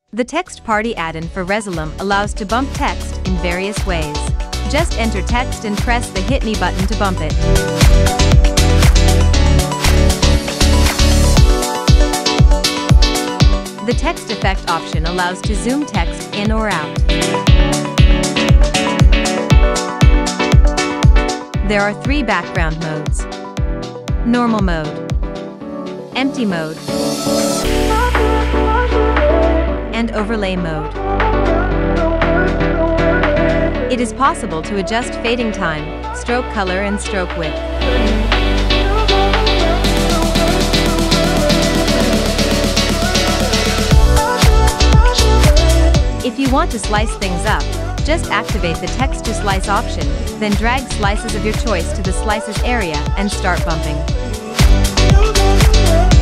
The Text Party add-in for Resolume allows to bump text in various ways. Just enter text and press the Hit Me button to bump it. The text effect option allows to zoom text in or out. There are 3 background modes: normal mode, empty mode, and overlay mode. It is possible to adjust fading time, stroke color and stroke width. If you want to slice things up, just activate the Text to Slice option, then drag slices of your choice to the slices area and start bumping.